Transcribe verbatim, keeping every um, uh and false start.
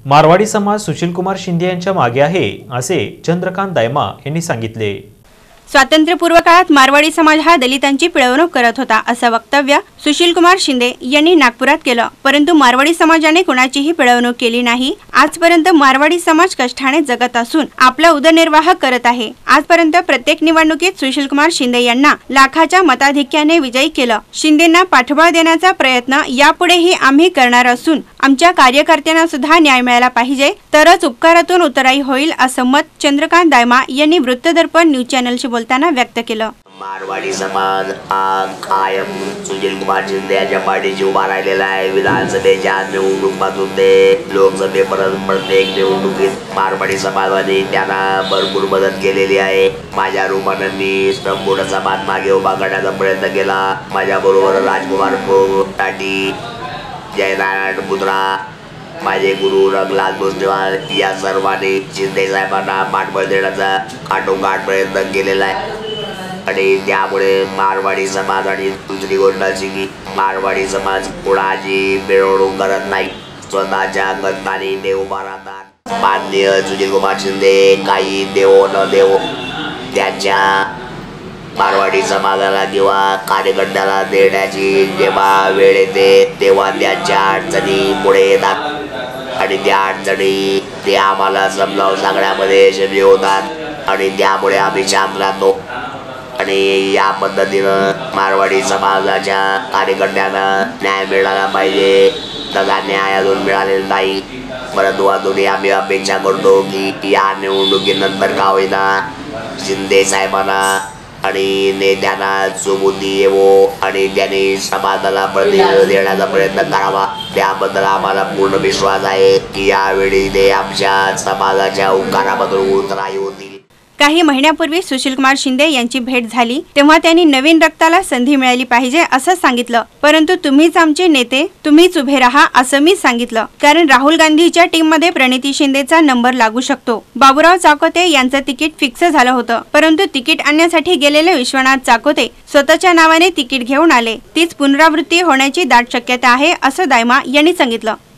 मारवाडी समाज सुशीलकुमार शिंदे यांच्या मागे आहे असे चंद्रकांत दायमा यांनी सांगितले। स्वातंत्र्यपूर्व काळात मारवाडी समाज हा दलितांची पिळवणूक करत होता असं वक्तव्य सुशीलकुमार शिंदे यांनी नागपुरात केलं। परंतु मारवाडी समाजाने कुणाचीही पिळवणूक केली नाही। आजपर्यंत मारवाडी समाज कष्टाने जगत असून आपला उदरनिर्वाह करत आहे। आजपर्यंत प्रत्येक निवडणुकीत सुशीलकुमार शिंदे यांना लाखाच्या मताधिक्याने विजयी केलं। शिंदेंना पाठबळ देण्याचा प्रयत्न यापुढेही आम्ही करणार असून आमच्या कार्यकर्त्यांना सुद्धा न्याय मिळाला पाहिजे, तरच उपकारातून उतराई होईल असं मत चंद्रकांत दायमा यांनी वृत्तदर्पण न्यूज चॅनलशी बोलताना व्यक्त केलं। मारवाडी समाज हा कायम सुशीलकुमार शिंदे यांच्या पाठीशी उभा राहिलेला आहे। विधानसभेच्या निवडणुकीपासून ते लोकसभेपर्यंत प्रत्येक निवडणुकीत मारवाडी समाजाने त्यांना भरपूर मदत केलेली आहे। माझ्या रूपाने मी संपूर्ण समाज मागे उभा करण्याचा प्रयत्न केला। माझ्या बरोबर राजकुमार टाटी, जयनारायण पुत्रा, माझे गुरु रंगलाल भोसलेवाल या सर्वांनी शिंदे साहेबांना पाठबळ देण्याचा काटोकाट प्रयत्न केलेला आहे आणि त्यामुळे मारवाडी समाज आणि दुसरी गोष्ट अशी की मारवाडी समाज कोणाची मिरवणूक करत नाही, स्वतःच्या गंताने ते उभा राहतात। माननीय सुशीलकुमार शिंदे काही देवो न देवो त्यांच्या मारवाडी समाजाला किंवा कार्यकर्त्याला देण्याची जेव्हा वेळ येते तेव्हा त्यांच्या अडचणी पुढे येतात आणि त्या अडचणी ते आम्हाला समजावून सांगण्यामध्ये यशस्वी होतात आणि त्यामुळे आम्ही शांत राहतो आणि या पद्धतीनं मारवाडी समाजाच्या कार्यकर्त्यांना न्याय मिळाला पाहिजे। त्याचा न्याय अजून मिळालेला नाही, परंतु अजूनही आम्ही अपेक्षा करतो की या निवडणुकीनंतर का होईना शिंदे साहेबांना आणि नेत्यांना सुबुद्धी येवो आणि त्यांनी समाजाला प्रतिनिधी देण्याचा प्रयत्न करावा। त्याबद्दल आम्हाला पूर्ण विश्वास आहे की यावेळी ते आमच्या समाजाच्या उपकाराबद्दल उतराई होतील। काही महिन्यापूर्वी सुशीलकुमार शिंदे यांची भेट झाली तेव्हा त्यांनी नवीन रक्ताला संधी मिळाली पाहिजे असं सांगितलं, परंतु तुम्हीच आमचे नेते, तुम्हीच उभे राहा असं मी सांगितलं, कारण राहुल गांधीच्या टीम मध्ये प्रणिती शिंदेचा नंबर लागू शकतो। बाबूराव चाकोते यांचं तिकीट फिक्स झालं होतं, परंतु तिकीट आणण्यासाठी गेलेले विश्वनाथ चाकोते स्वतःच्या नावाने तिकीट घेऊन आले। तीच पुनरावृत्ती होण्याची दाट शक्यता आहे असं दायमा यांनी सांगितलं।